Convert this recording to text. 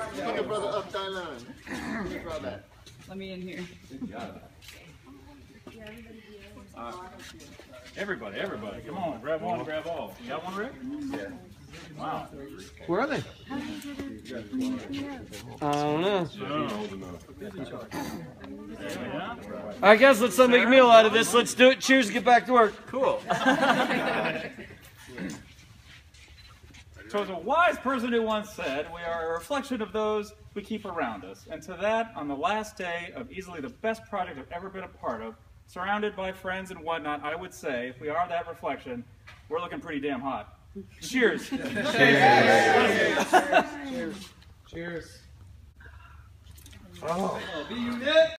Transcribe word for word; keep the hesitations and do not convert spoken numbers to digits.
Put your brother up, Thailand. Let me in here. Uh, everybody, everybody, come on, grab one, grab all. You got one, Rick? Yeah. Wow. Where are they? I don't know. All right, guys, let's not make a meal out of this. Let's do it. Cheers and get back to work. Cool. So as a wise person who once said, we are a reflection of those we keep around us. And to that, on the last day of easily the best project I've ever been a part of, surrounded by friends and whatnot, I would say, if we are that reflection, we're looking pretty damn hot. Cheers. Cheers. Cheers. Cheers. Cheers. Oh.